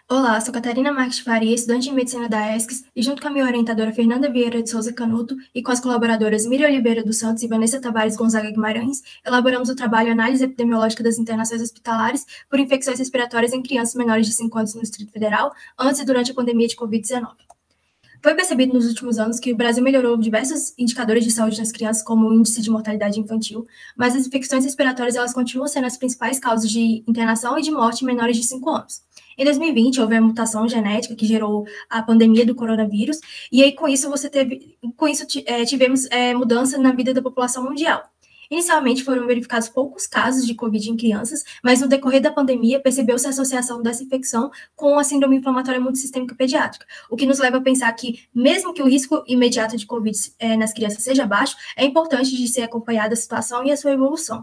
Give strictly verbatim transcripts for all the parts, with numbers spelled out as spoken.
Olá, sou Catarina Marques Faria, estudante de medicina da ESCS, e junto com a minha orientadora Fernanda Vieira de Souza Canuto e com as colaboradoras Miriam Oliveira dos Santos e Vanessa Tavares Gonzaga Guimarães, elaboramos o trabalho Análise Epidemiológica das Internações Hospitalares por Infecções Respiratórias em Crianças Menores de cinco anos no Distrito Federal, antes e durante a pandemia de covid dezenove. Foi percebido nos últimos anos que o Brasil melhorou diversos indicadores de saúde nas crianças, como o índice de mortalidade infantil, mas as infecções respiratórias elas continuam sendo as principais causas de internação e de morte em menores de cinco anos. Em dois mil e vinte, houve a mutação genética que gerou a pandemia do coronavírus, e aí com isso você teve, com isso é, tivemos é, mudança na vida da população mundial. Inicialmente foram verificados poucos casos de Covid em crianças, mas no decorrer da pandemia percebeu-se a associação dessa infecção com a síndrome inflamatória multissistêmica pediátrica, o que nos leva a pensar que, mesmo que o risco imediato de Covid é, nas crianças seja baixo, é importante de ser acompanhada a situação e a sua evolução.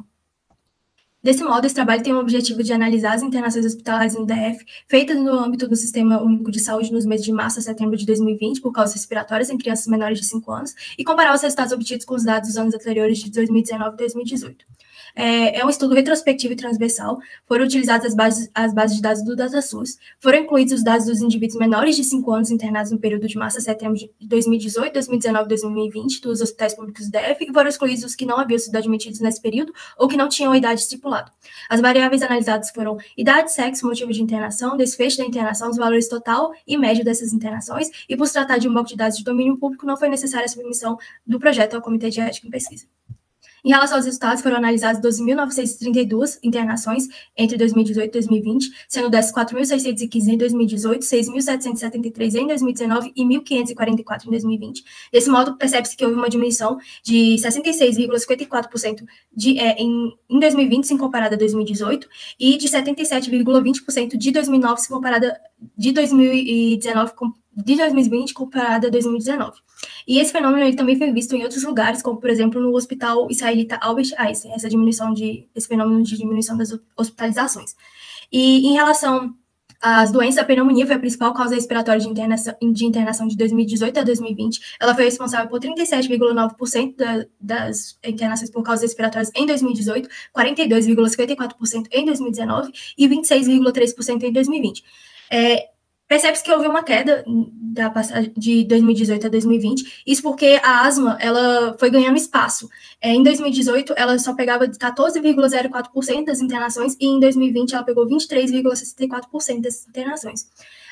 Desse modo, esse trabalho tem o objetivo de analisar as internações hospitalares no D F, feitas no âmbito do Sistema Único de Saúde nos meses de março a setembro de dois mil e vinte, por causas respiratórias em crianças menores de cinco anos, e comparar os resultados obtidos com os dados dos anos anteriores de dois mil e dezenove e dois mil e dezoito. É, é um estudo retrospectivo e transversal, foram utilizadas as bases, as bases de dados do DataSUS, foram incluídos os dados dos indivíduos menores de cinco anos internados no período de março a setembro de dois mil e dezoito, dois mil e dezenove e dois mil e vinte dos hospitais públicos do D F, e foram excluídos os que não haviam sido admitidos nesse período ou que não tinham a idade estipulada. As variáveis analisadas foram idade, sexo, motivo de internação, desfecho da internação, os valores total e médio dessas internações, e por se tratar de um banco de dados de domínio público, não foi necessária a submissão do projeto ao Comitê de Ética em Pesquisa. Em relação aos resultados, foram analisadas doze mil novecentas e trinta e duas internações entre dois mil e dezoito e dois mil e vinte, sendo dessas quatro mil seiscentos e quinze em dois mil e dezoito, seis mil setecentos e setenta e três em dois mil e dezenove e mil quinhentos e quarenta e quatro em dois mil e vinte. Desse modo, percebe-se que houve uma diminuição de sessenta e seis vírgula cinquenta e quatro por cento de, é, em, em dois mil e vinte, se comparada a dois mil e dezoito, e de setenta e sete vírgula vinte por cento de dois mil e nove, se comparada de dois mil e dezenove com de dois mil e vinte comparada a dois mil e dezenove. E esse fenômeno ele também foi visto em outros lugares, como, por exemplo, no Hospital Israelita Albert Einstein, essa diminuição de, esse fenômeno de diminuição das hospitalizações. E em relação às doenças, a pneumonia foi a principal causa respiratória de internação, de internação de dois mil e dezoito a dois mil e vinte. Ela foi responsável por trinta e sete vírgula nove por cento da, das internações por causas respiratórias em dois mil e dezoito, quarenta e dois vírgula cinquenta e quatro por cento em dois mil e dezenove e vinte e seis vírgula três por cento em dois mil e vinte. É, Percebe-se que houve uma queda da passagem de dois mil e dezoito a dois mil e vinte, isso porque a asma ela foi ganhando espaço. É, em dois mil e dezoito, ela só pegava quatorze vírgula zero quatro por cento das internações, e em dois mil e vinte ela pegou vinte e três vírgula sessenta e quatro por cento dessas internações.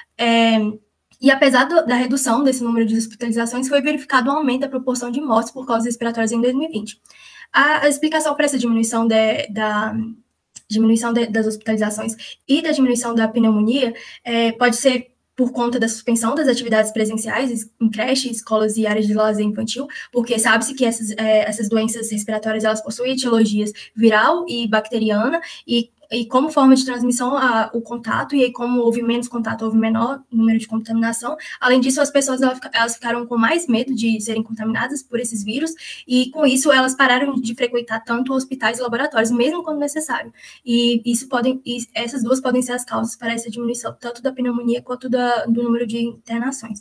É, e apesar do, da redução desse número de hospitalizações, foi verificado um aumento da proporção de mortes por causas respiratórias em dois mil e vinte. A, a explicação para essa diminuição de, da diminuição de, das hospitalizações e da diminuição da pneumonia é, pode ser por conta da suspensão das atividades presenciais em creches, escolas e áreas de lazer infantil, porque sabe-se que essas, é, essas doenças respiratórias elas possuem etiologias viral e bacteriana, e e como forma de transmissão a, o contato, e aí como houve menos contato, houve menor número de contaminação. Além disso, as pessoas elas, elas ficaram com mais medo de serem contaminadas por esses vírus, e com isso elas pararam de frequentar tanto hospitais e laboratórios, mesmo quando necessário. E isso podem, e essas duas podem ser as causas para essa diminuição, tanto da pneumonia quanto da, do número de internações.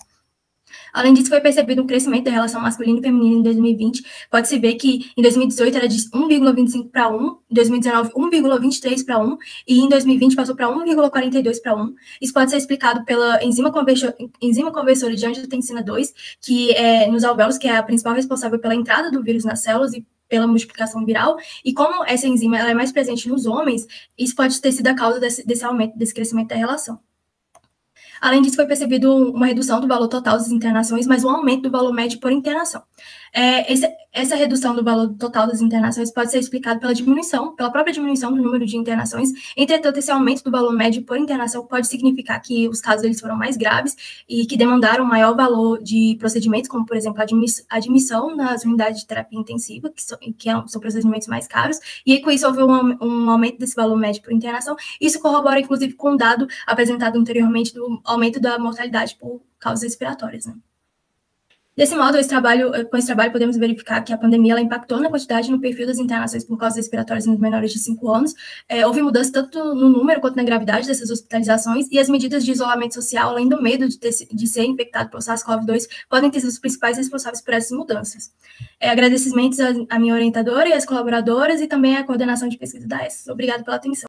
Além disso, foi percebido um crescimento da relação masculina e feminina em dois mil e vinte. Pode-se ver que em dois mil e dezoito era de um vírgula vinte e cinco para um, em dois mil e dezenove um vírgula vinte e três para um, e em dois mil e vinte passou para um vírgula quarenta e dois para um. Isso pode ser explicado pela enzima, conversor, enzima conversora de angiotensina dois, que é nos alvéolos, que é a principal responsável pela entrada do vírus nas células e pela multiplicação viral, e como essa enzima ela é mais presente nos homens, isso pode ter sido a causa desse, desse aumento, desse crescimento da relação. Além disso, foi percebido uma redução do valor total das internações, mas um aumento do valor médio por internação. É, esse, essa redução do valor total das internações pode ser explicada pela diminuição, pela própria diminuição do número de internações. Entretanto, esse aumento do valor médio por internação pode significar que os casos eles foram mais graves e que demandaram maior valor de procedimentos, como, por exemplo, a admissão nas unidades de terapia intensiva, que, so, que é, são procedimentos mais caros, e com isso houve um, um aumento desse valor médio por internação. Isso corrobora, inclusive, com o dado apresentado anteriormente do aumento da mortalidade por causas respiratórias, né? Desse modo, esse trabalho, com esse trabalho, podemos verificar que a pandemia ela impactou na quantidade e no perfil das internações por causas respiratórias nos menores de cinco anos. É, houve mudança tanto no número quanto na gravidade dessas hospitalizações, e as medidas de isolamento social, além do medo de, ter, de ser infectado por SARS-CoV dois, podem ter sido os principais responsáveis por essas mudanças. É, agradecimentos à minha orientadora e às colaboradoras, e também à coordenação de pesquisa da E S. Obrigada pela atenção.